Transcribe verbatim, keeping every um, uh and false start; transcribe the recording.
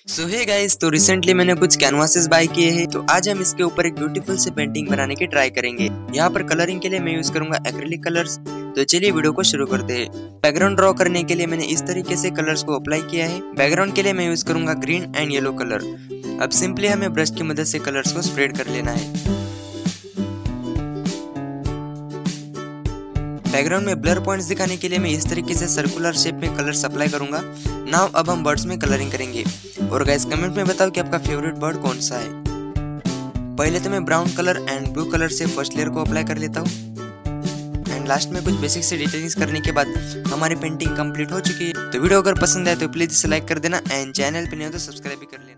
सो hey guys, तो recently मैंने कुछ कैनवासेस बाय किए हैं। तो आज हम इसके ऊपर एक ब्यूटीफुल से पेंटिंग बनाने की ट्राई करेंगे। यहाँ पर कलरिंग के लिए मैं यूज करूंगा एक्रिलिक कलर्स। तो चलिए वीडियो को शुरू करते हैं। बैकग्राउंड ड्रॉ करने के लिए मैंने इस तरीके से कलर्स को अप्लाई किया है। बैकग्राउंड के लिए मैं यूज करूंगा ग्रीन एंड येलो कलर। अब सिंपली हमें ब्रश की मदद से कलर्स को स्प्रेड कर लेना है। बैकग्राउंड में ब्लर पॉइंट्स दिखाने के लिए मैं इस तरीके से सर्कुलर शेप में कलर अप्लाई करूंगा। नाउ अब हम बर्ड्स में कलरिंग करेंगे। और गाइस कमेंट में बताओ कि आपका फेवरेट बर्ड कौन सा है। पहले तो मैं brown colour and blue colour से फर्स्ट लेयर को अप्लाई कर लेता हूँ। एंड लास्ट में कुछ बेसिक से डिटेलिंग्स करने के बाद हमारी पेंटिंग कंप्लीट हो चुकी है। तो वीडियो अगर पसंद आए तो प्लीज इसे लाइक कर देना एंड चैनल पे नहीं हो तो सब्सक्राइब भी कर लेना।